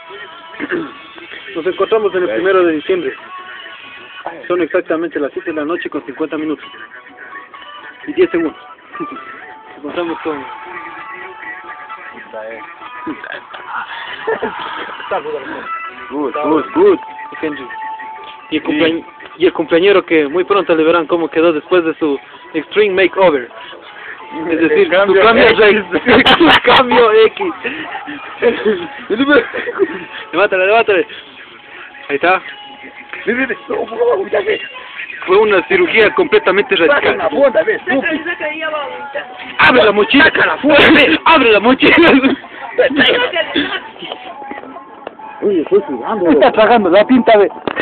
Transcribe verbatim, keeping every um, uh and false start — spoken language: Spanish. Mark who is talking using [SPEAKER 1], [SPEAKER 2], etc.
[SPEAKER 1] Nos encontramos en el primero de diciembre. Son exactamente las siete de la noche con cincuenta minutos. Y diez segundos. Nos encontramos con...
[SPEAKER 2] Good, good, good.
[SPEAKER 1] Y el, cumplea... y el cumpleañero que muy pronto le verán cómo quedó después de su extreme makeover. Es decir, su cambio, su cambio X. Levátale, levátale. Ahí está. Fue una cirugía completamente radical. ¡Abre la mochila! ¡Abre la mochila!
[SPEAKER 2] Oye, estoy sudando.
[SPEAKER 1] Está tragando la pinta de...